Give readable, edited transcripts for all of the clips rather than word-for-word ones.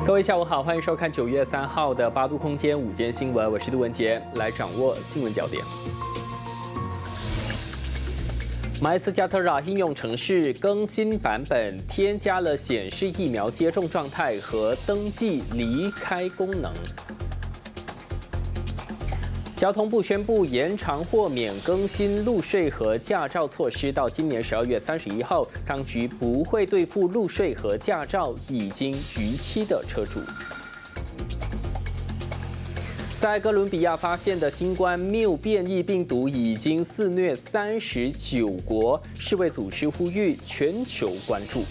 各位下午好，欢迎收看9月3号的8度空间午间新闻，我是杜文杰，来掌握新闻焦点。MySejahtera 应用程式更新版本，添加了显示疫苗接种状态和登记离开功能。交通部宣布延长豁免更新路税和驾照措施到今年12月31号，当局不会对付路税和驾照已经逾期的车主。在哥伦比亚发现的新冠谬变异病毒已经肆虐39国，世卫组织呼吁全球关注。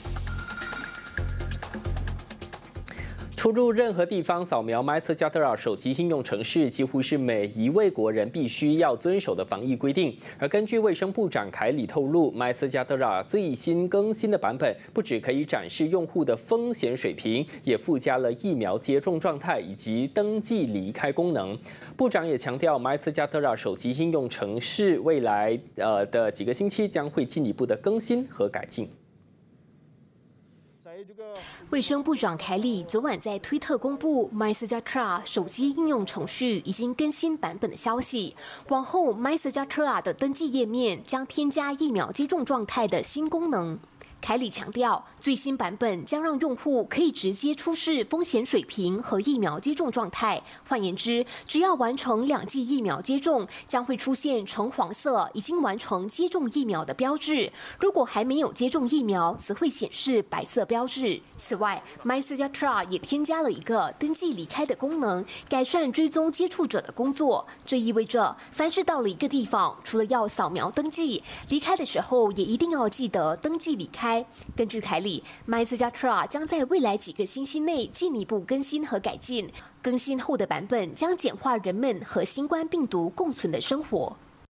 出入任何地方扫描 MySejahtera 手机应用程式，几乎是每一位国人必须要遵守的防疫规定。而根据卫生部长凯里透露 ，MySejahtera 最新更新的版本不只可以展示用户的风险水平，也附加了疫苗接种状态以及登记离开功能。部长也强调 ，MySejahtera 手机应用程式未来的几个星期将会进一步的更新和改进。 卫生部长凯里昨晚在推特公布 MySejahtera 手机应用程序已经更新版本的消息。往后 MySejahtera 的登记页面将添加疫苗接种状态的新功能。凯里强调，最新版本将让用户可以直接出示风险水平和疫苗接种状态。换言之，只要完成2剂疫苗接种，将会出现橙黄色已经完成接种疫苗的标志；如果还没有接种疫苗，则会显示白色标志。此外 ，MySejahtera 也添加了一个登记离开的功能，改善追踪接触者的工作。这意味着，凡是到了一个地方，除了要扫描登记，离开的时候也一定要记得登记离开。根据凯里 ，MySejahtera 将在未来几个星期内进一步更新和改进。更新后的版本将简化人们和新冠病毒共存的生活。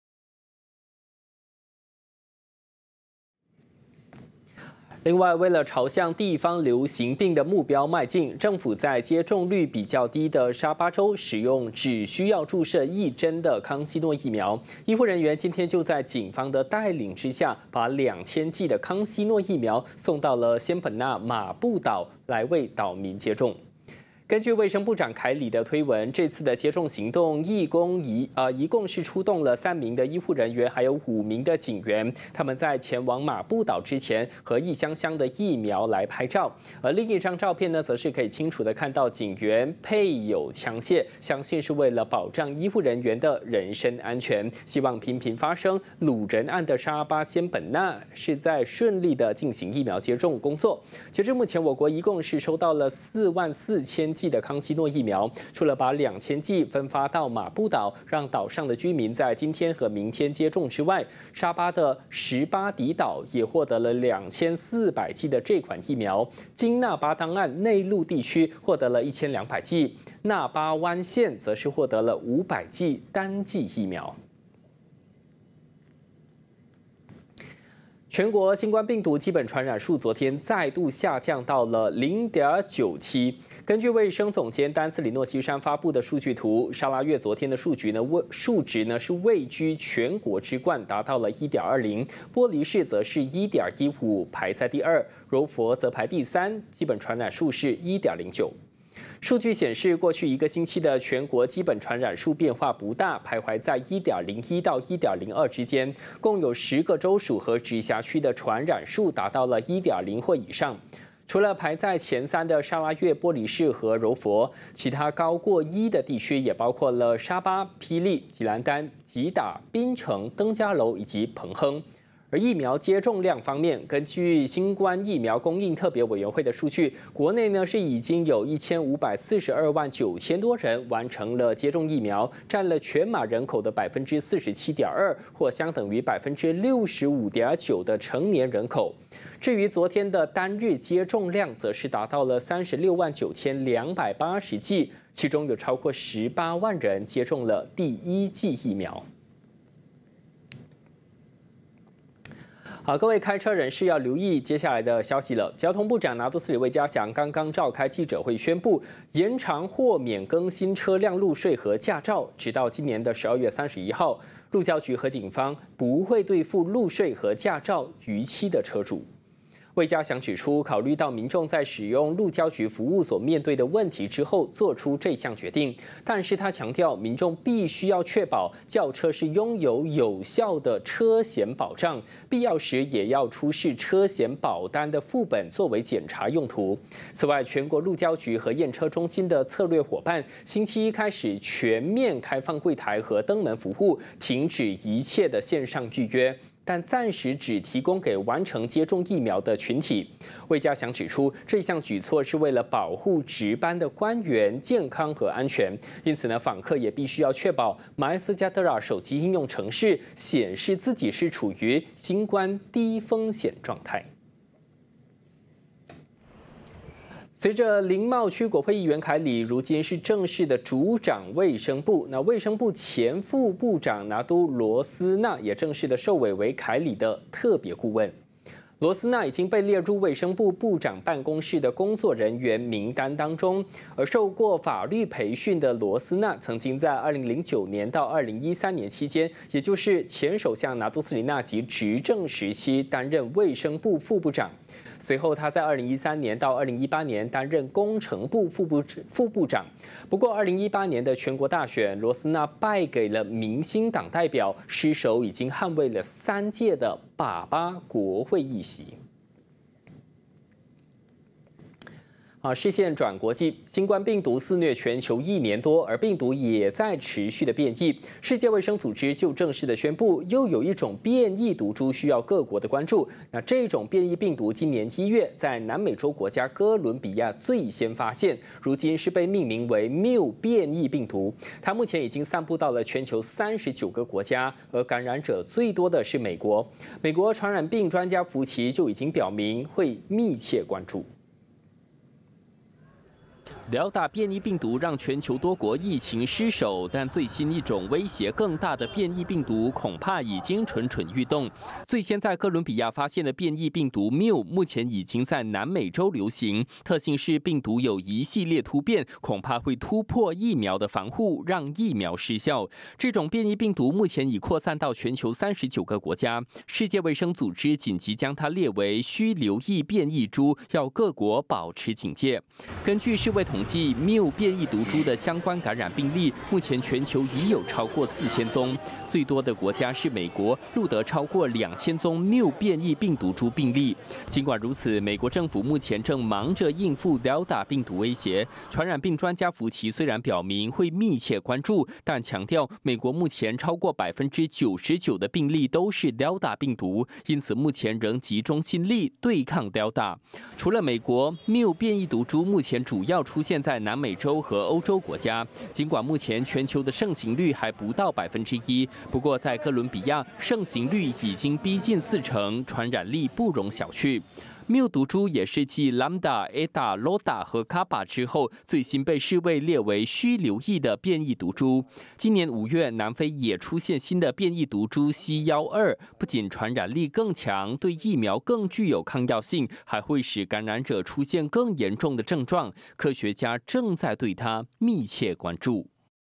另外，为了朝向地方流行病的目标迈进，政府在接种率比较低的沙巴州使用只需要注射1针的康希诺疫苗。医护人员今天就在警方的带领之下，把2000剂的康希诺疫苗送到了仙本那马布岛，来为岛民接种。根据卫生部长凯里的推文，这次的接种行动一共是出动了3名的医护人员，还有5名的警员。他们在前往马布岛之前，和一箱箱的疫苗来拍照。而另一张照片呢，则是可以清楚的看到警员配有枪械，相信是为了保障医护人员的人身安全。希望频频发生掳人案的沙巴仙本那是在顺利的进行疫苗接种工作。截至目前，我国一共是收到了44000剂的康希诺疫苗，除了把2000剂分发到马布岛，让岛上的居民在今天和明天接种之外，沙巴的18迪岛也获得了2400剂的这款疫苗。金纳巴当岸内陆地区获得了1200剂，纳巴湾县则是获得了500剂单剂疫苗。全国新冠病毒基本传染数昨天再度下降到了0.97。根据卫生总监丹斯里诺西山发布的数据图，沙拉越昨天的数值呢是位居全国之冠，达到了1.20。玻璃市则是1.15，排在第2，柔佛则排第3，基本传染数是1.09。数据显示，过去1个星期的全国基本传染数变化不大，徘徊在1.01到1.02之间。共有10个州属和直辖区的传染数达到了1.0或以上。除了排在前3的沙拉越、玻璃市和柔佛，其他高过1的地区也包括了沙巴、霹雳、吉兰丹、吉打、槟城、登嘉楼以及彭亨。而疫苗接种量方面，根据新冠疫苗供应特别委员会的数据，国内呢是已经有1542万9千多人完成了接种疫苗，占了全马人口的47.2%，或相等于65.9%的成年人口。至于昨天的单日接种量，则是达到了36万9280剂，其中有超过18万人接种了第1剂疫苗。好，各位开车人士要留意接下来的消息了。交通部长拿督斯里魏家祥刚刚召开记者会，宣布延长豁免更新车辆路税和驾照，直到今年的12月31号。路交局和警方不会对付路税和驾照逾期的车主。 魏家祥指出，考虑到民众在使用路交局服务所面对的问题之后，做出这项决定。但是他强调，民众必须要确保轿车是拥有有效的车险保障，必要时也要出示车险保单的副本作为检查用途。此外，全国路交局和验车中心的策略伙伴，星期一开始全面开放柜台和登门服务，停止一切的线上预约。但暂时只提供给完成接种疫苗的群体。魏家祥指出，这项举措是为了保护值班的官员健康和安全，因此呢，访客也必须要确保 MySejahtera 手机应用程式显示自己是处于新冠低风险状态。随着林茂区国会议员凯里如今是正式的主掌卫生部，那卫生部前副部长拿督罗斯纳也正式的受委为凯里的特别顾问。罗斯纳已经被列入卫生部部长办公室的工作人员名单当中，而受过法律培训的罗斯纳曾经在2009年到2013年期间，也就是前首相拿督斯里纳吉执政时期，担任卫生部副部长。随后，他在2013年到2018年担任工程部副部长。不过，2018年的全国大选，罗斯纳败给了民兴党代表，失手已经捍卫了3届的8国会议席。视线转国际，新冠病毒肆虐全球1年多，而病毒也在持续的变异。世界卫生组织就正式的宣布，又有一种变异毒株需要各国的关注。那这种变异病毒今年1月在南美洲国家哥伦比亚最先发现，如今是被命名为 Mu 变异病毒。它目前已经散布到了全球39个国家，而感染者最多的是美国。美国传染病专家福奇就已经表明会密切关注。 Delta 变异病毒让全球多国疫情失守，但最新一种威胁更大的变异病毒恐怕已经蠢蠢欲动。最先在哥伦比亚发现的变异病毒 Mu， 目前已经在南美洲流行，特性是病毒有一系列突变，恐怕会突破疫苗的防护，让疫苗失效。这种变异病毒目前已扩散到全球39个国家，世界卫生组织紧急将它列为需留意变异株，要各国保持警戒。根据世卫统计 ，Mu 变异毒株的相关感染病例，目前全球已有超过4000宗，最多的国家是美国，录得超过2000宗 Mu 变异病毒株病例。尽管如此，美国政府目前正忙着应付 Delta 病毒威胁。传染病专家福奇虽然表明会密切关注，但强调美国目前超过99%的病例都是 Delta 病毒，因此目前仍集中心力对抗 Delta。除了美国 ，Mu 变异毒株目前主要出现在南美洲和欧洲国家，尽管目前全球的盛行率还不到1%，不过在哥伦比亚，盛行率已经逼近40%，传染力不容小觑。Mu 毒株也是继 Lambda、Eta、Lambda 和 Kappa 之后，最新被世卫列为需留意的变异毒株。今年5月，南非也出现新的变异毒株 C12，不仅传染力更强，对疫苗更具有抗药性，还会使感染者出现更严重的症状。科学家正在对它密切关注。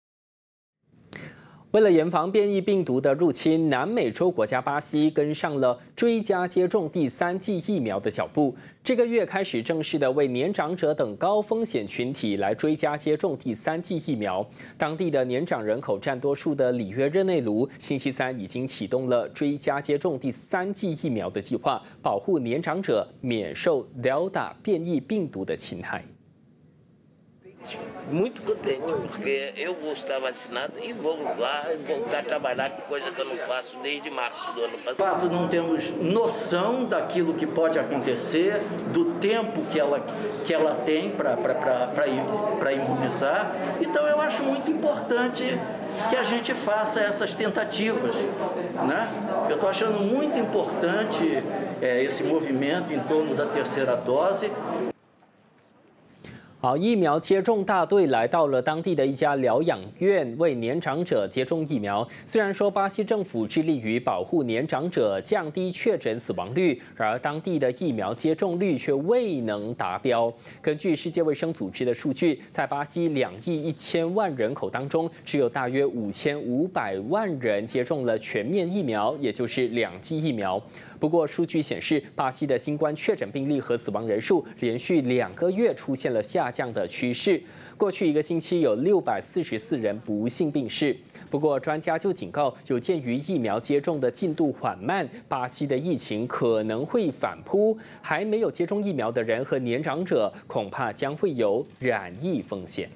为了严防变异病毒的入侵，南美洲国家巴西跟上了追加接种第3剂疫苗的脚步。这个月开始正式的为年长者等高风险群体来追加接种第3剂疫苗。当地的年长人口占多数的里约热内卢，星期3已经启动了追加接种第3剂疫苗的计划，保护年长者免受 Delta 变异病毒的侵害。 Muito contente, porque eu vou estar vacinado e vou lá voltar a trabalhar, coisa que eu não faço desde março do ano passado. De fato, não temos noção daquilo que pode acontecer, do tempo que ela tem para imunizar. Então, eu acho muito importante que a gente faça essas tentativas, né? Eu estou achando muito importante esse movimento em torno da terceira dose. 好，疫苗接种大队来到了当地的一家疗养院，为年长者接种疫苗。虽然说巴西政府致力于保护年长者，降低确诊死亡率，然而当地的疫苗接种率却未能达标。根据世界卫生组织的数据，在巴西2亿1000万人口当中，只有大约5500万人接种了全面疫苗，也就是2剂疫苗。不不过，数据显示，巴西的新冠确诊病例和死亡人数连续2个月出现了下降的趋势。过去1个星期有644人不幸病逝。不过，专家就警告，有鉴于疫苗接种的进度缓慢，巴西的疫情可能会反扑，还没有接种疫苗的人和年长者恐怕将会有染疫风险。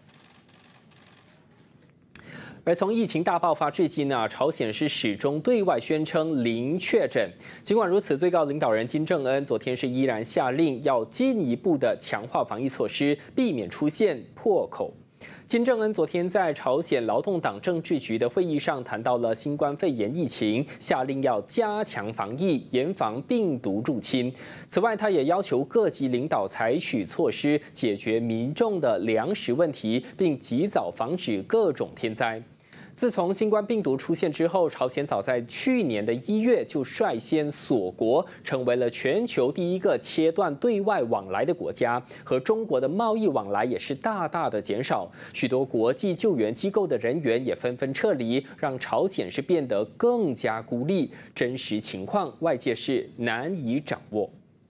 而从疫情大爆发至今呢，朝鲜是始终对外宣称零确诊。尽管如此，最高领导人金正恩昨天是依然下令要进一步的强化防疫措施，避免出现破口。金正恩昨天在朝鲜劳动党政治局的会议上谈到了新冠肺炎疫情，下令要加强防疫，严防病毒入侵。此外，他也要求各级领导采取措施，解决民众的粮食问题，并及早防止各种天灾。自从新冠病毒出现之后，朝鲜早在去年的1月就率先锁国，成为了全球第一个切断对外往来的国家，和中国的贸易往来也是大大的减少。许多国际救援机构的人员也纷纷撤离，让朝鲜是变得更加孤立。真实情况，外界是难以掌握。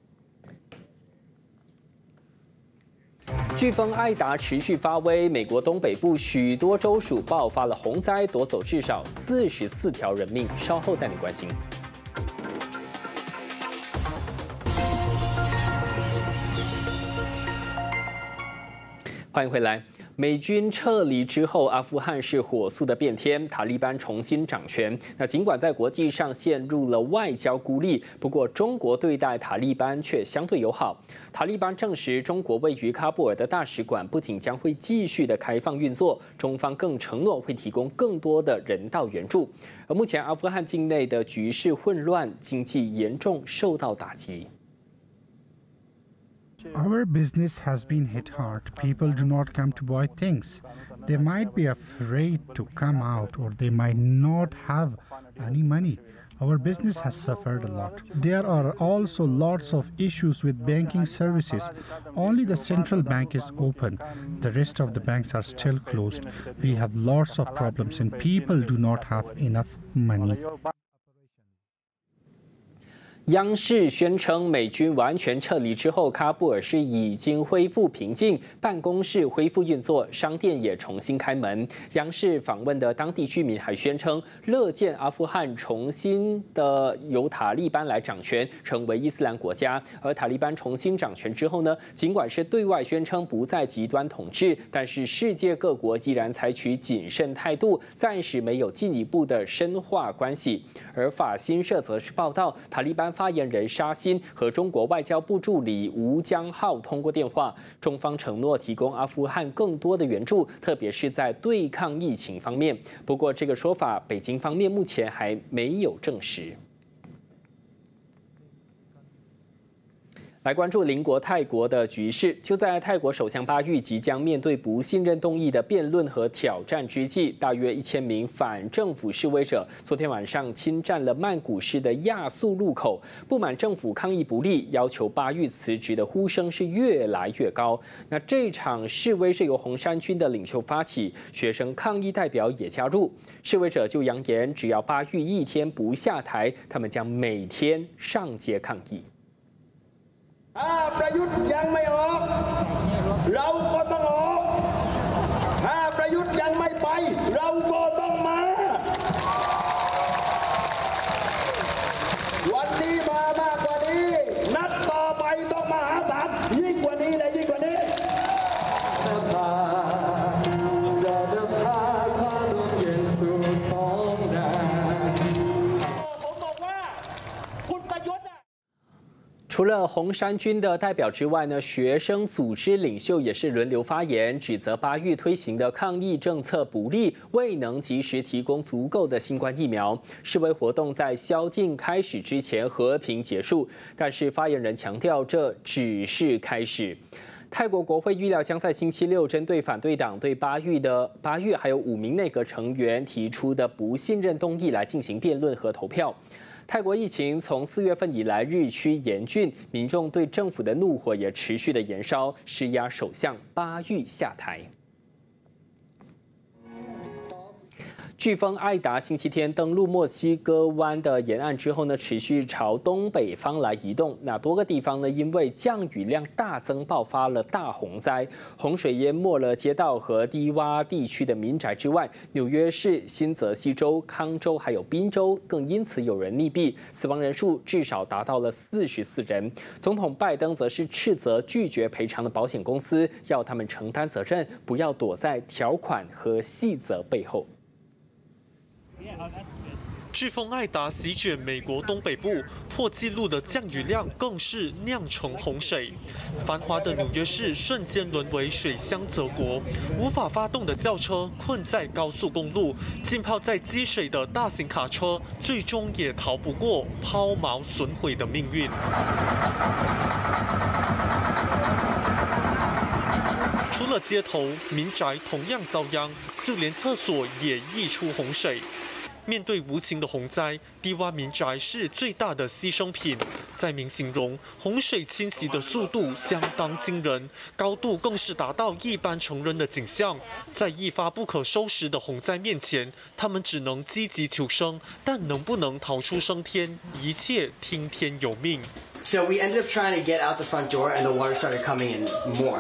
飓风艾达持续发威，美国东北部许多州属爆发了洪灾，夺走至少44条人命。稍后带你关心。欢迎回来。美军撤离之后，阿富汗是火速的变天，塔利班重新掌权。那尽管在国际上陷入了外交孤立，不过中国对待塔利班却相对友好。塔利班证实，中国位于喀布尔的大使馆不仅将会继续的开放运作，中方更承诺会提供更多的人道援助。而目前阿富汗境内的局势混乱，经济严重受到打击。 Our business has been hit hard. People do not come to buy things. They might be afraid to come out, or they might not have any money. Our business has suffered a lot. There are also lots of issues with banking services. Only the central bank is open. The rest of the banks are still closed. We have lots of problems and people do not have enough money. 央视宣称，美军完全撤离之后，喀布尔市已经恢复平静，办公室恢复运作，商店也重新开门。央视访问的当地居民还宣称，乐见阿富汗重新的由塔利班来掌权，成为伊斯兰国家。而塔利班重新掌权之后呢，尽管是对外宣称不再极端统治，但是世界各国依然采取谨慎态度，暂时没有进一步的深化关系。而法新社则是报道，塔利班发言人沙欣和中国外交部助理吴江浩通过电话，中方承诺提供阿富汗更多的援助，特别是在对抗疫情方面。不过，这个说法北京方面目前还没有证实。来关注邻国泰国的局势。就在泰国首相巴育即将面对不信任动议的辩论和挑战之际，大约1000名反政府示威者昨天晚上侵占了曼谷市的亚速路口，不满政府抗议不力，要求巴育辞职的呼声是越来越高。那这场示威是由红衫军的领袖发起，学生抗议代表也加入。示威者就扬言，只要巴育一天不下台，他们将每天上街抗议。 ถ้าประยุทธ์ยังไม่ออกเราก็ต้องออกถ้าประยุทธ์ยังไม่ไปเราก็ต้องมาวันนี้มามากกว่านี้นัดต่อไปต้องมหาศาลยิ่งกว่านี้และยิ่งกว่านี้จะพาความร่มเย็นสู่ท้องนาผมบอกว่าคุณประยุทธ์除了红衫军的代表之外呢，学生组织领袖也是轮流发言，指责巴育推行的抗疫政策不力，未能及时提供足够的新冠疫苗。示威活动在宵禁开始之前和平结束，但是发言人强调这只是开始。 泰国国会预料将在星期6针对反对党对巴育还有5名内阁成员提出的不信任动议来进行辩论和投票。 泰国疫情从4月份以来日趋严峻，民众对政府的怒火也持续的延烧，施压首相巴育下台。 飓风艾达星期天登陆墨西哥湾的沿岸之后呢，持续朝东北方来移动。那多个地方呢，因为降雨量大增，爆发了大洪灾，洪水淹没了街道和低洼地区的民宅之外，纽约市、新泽西州、康州还有宾州更因此有人溺毙，死亡人数至少达到了44人。总统拜登则是斥责拒绝赔偿的保险公司，要他们承担责任，不要躲在条款和细则背后。 飓风艾达席卷美国东北部，破纪录的降雨量更是酿成洪水。繁华的纽约市瞬间沦为水乡泽国，无法发动的轿车困在高速公路，浸泡在积水的大型卡车最终也逃不过抛锚损毁的命运。除了街头，民宅同样遭殃，就连厕所也溢出洪水。面对无情的洪灾，低洼民宅是最大的牺牲品。灾民形容，洪水侵袭的速度相当惊人，高度更是达到一般成人的景象。在一发不可收拾的洪灾面前，他们只能积极求生，但能不能逃出升天，一切听天由命。 So we ended up trying to get out the front door, and the water started coming in more.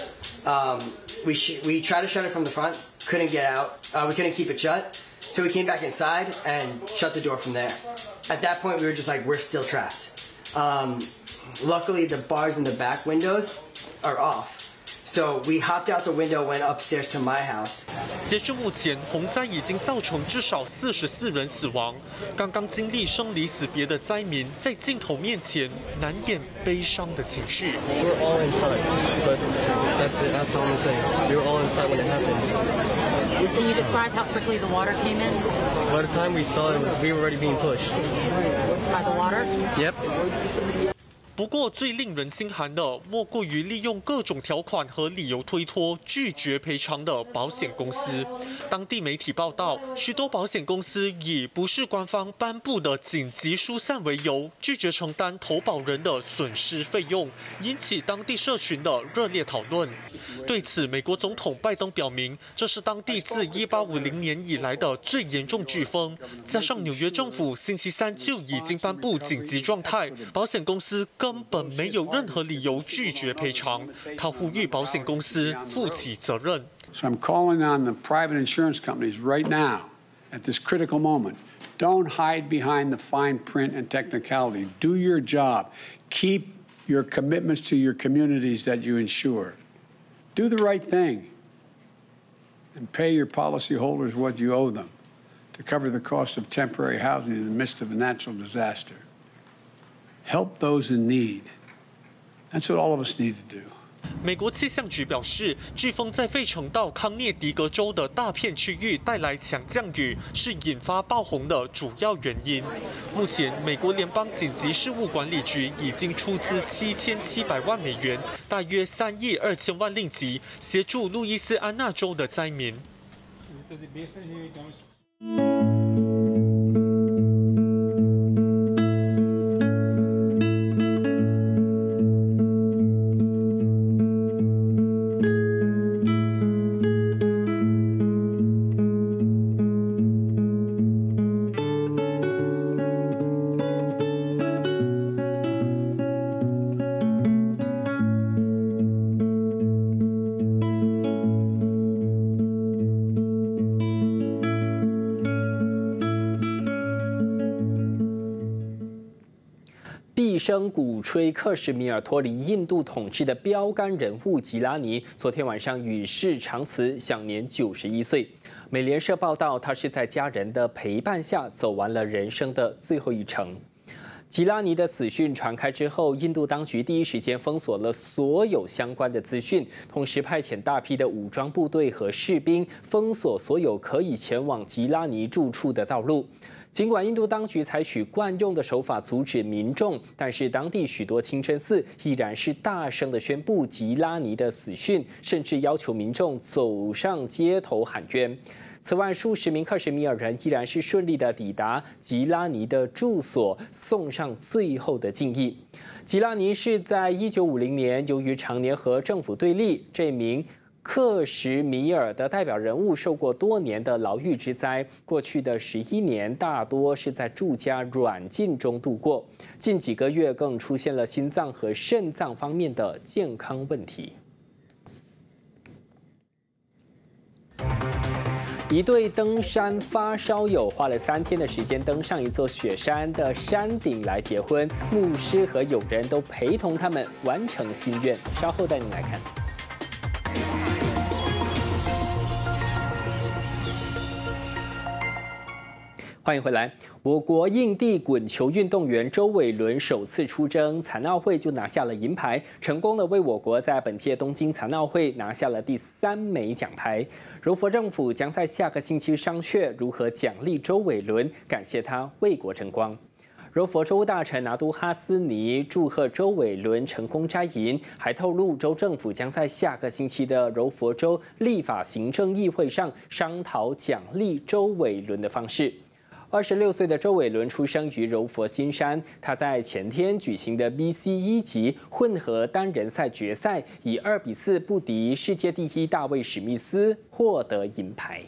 We tried to shut it from the front, couldn't get out. We couldn't keep it shut. So we came back inside and shut the door from there. At that point, we were just like, we're still trapped. Luckily, the bars in the back windows are off. So we hopped out the window, went upstairs to my house. 截至目前，洪灾已经造成至少44人死亡。刚刚经历生离死别的灾民，在镜头面前难掩悲伤的情绪。 We're all inside, but that's all I'm saying. We were all inside when it happened. Can you describe how quickly the water came in? By the time we saw it, we were already being pushed. By the water? Yep. 不过，最令人心寒的，莫过于利用各种条款和理由推脱、拒绝赔偿的保险公司。当地媒体报道，许多保险公司以不是官方颁布的紧急疏散为由，拒绝承担投保人的损失费用，引起当地社群的热烈讨论。对此，美国总统拜登表明，这是当地自1850年以来的最严重飓风，加上纽约政府星期三就已经颁布紧急状态，保险公司根本没有任何理由拒绝赔偿。他呼吁保险公司负起责任。 So I'm calling on the private insurance companies right now, at this critical moment. Don't hide behind the fine print and technicality. Do your job. Keep your commitments to your communities that you insure. Do the right thing and pay your policyholders what you owe them to cover the cost of temporary housing in the midst of a natural disaster. Help those in need. That's what all of us need to do. 美国气象局表示，飓风在费城到康涅狄格州的大片区域带来强降雨，是引发暴洪的主要原因。目前，美国联邦紧急事务管理局已经出资7700万美元，大约3亿2000万令吉，协助路易斯安那州的灾民。 毕生鼓吹克什米尔脱离印度统治的标杆人物吉拉尼，昨天晚上与世长辞，享年91岁。美联社报道，他是在家人的陪伴下走完了人生的最后一程。吉拉尼的死讯传开之后，印度当局第一时间封锁了所有相关的资讯，同时派遣大批的武装部队和士兵，封锁所有可以前往吉拉尼住处的道路。尽管印度当局采取惯用的手法阻止民众，但是当地许多清真寺依然是大声地宣布吉拉尼的死讯，甚至要求民众走上街头喊冤。此外，数十名克什米尔人依然是顺利地抵达吉拉尼的住所，送上最后的敬意。吉拉尼是在1950年由于常年和政府对立，这名克什米尔的代表人物受过多年的牢狱之灾，过去的11年大多是在住家软禁中度过，近几个月更出现了心脏和肾脏方面的健康问题。一对登山发烧友花了3天的时间登上一座雪山的山顶来结婚，牧师和友人都陪同他们完成心愿。稍后带您来看。欢迎回来。我国硬地滚球运动员周伟伦首次出征残奥会就拿下了银牌，成功的为我国在本届东京残奥会拿下了第3枚奖牌。柔佛政府将在下个星期商榷如何奖励周伟伦，感谢他为国争光。柔佛州大臣拿督哈斯尼祝贺周伟伦成功摘银，还透露州政府将在下个星期的柔佛州立法行政议会上商讨奖励周伟伦的方式。26岁的周伟伦出生于柔佛新山，他在前天举行的 BC 1级混合单人赛决赛，以2-4不敌世界第1大卫史密斯，获得银牌。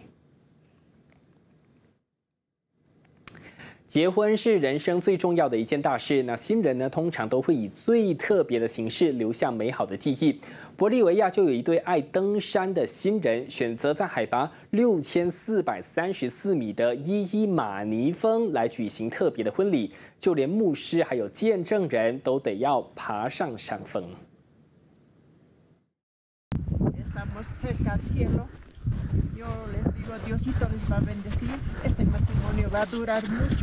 结婚是人生最重要的一件大事，那新人呢，通常都会以最特别的形式留下美好的记忆。玻利维亚就有一对爱登山的新人，选择在海拔6434米的伊马尼峰来举行特别的婚礼，就连牧师还有见证人都得要爬上山峰。 Yo les digo a Diosito les va a bendecir. Este matrimonio va a durar mucho.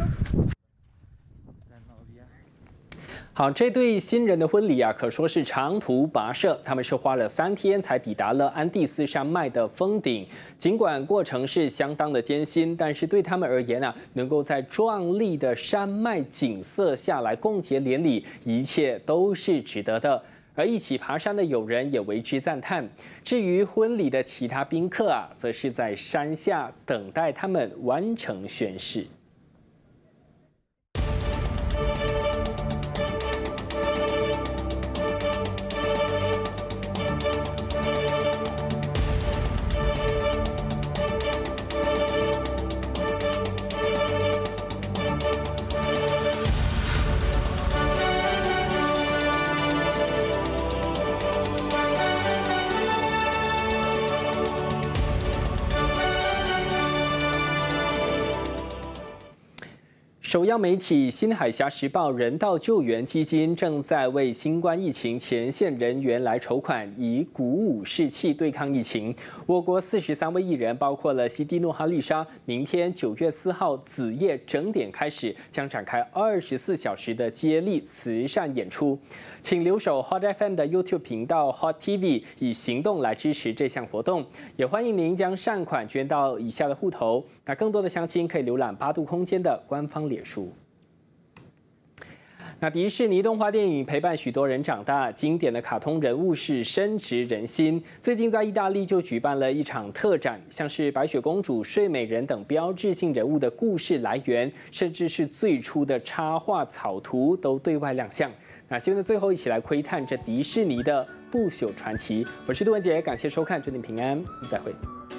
好，这对新人的婚礼啊，可说是长途跋涉。他们是花了3天才抵达了安第斯山脉的峰顶。尽管过程是相当的艰辛，但是对他们而言啊，能够在壮丽的山脉景色下来共结连理，一切都是值得的。而一起爬山的友人也为之赞叹。至于婚礼的其他宾客啊，则是在山下等待他们完成宣誓。首要媒体新海峡时报人道救援基金正在为新冠疫情前线人员来筹款，以鼓舞士气对抗疫情。我国43位艺人，包括了西蒂诺哈丽莎，明天9月4号子夜整点开始，将展开24小时的接力慈善演出。请留守 Hot FM 的 YouTube 频道 Hot TV， 以行动来支持这项活动。也欢迎您将善款捐到以下的户头。那更多的详情可以浏览8度空间的官方脸书。那迪士尼动画电影陪伴许多人长大，经典的卡通人物是深植人心。最近在意大利就举办了一场特展，像是白雪公主、睡美人等标志性人物的故事来源，甚至是最初的插画草图都对外亮相。那新闻的最后，一起来窥探这迪士尼的不朽传奇。我是杜文杰，感谢收看，祝您平安，再会。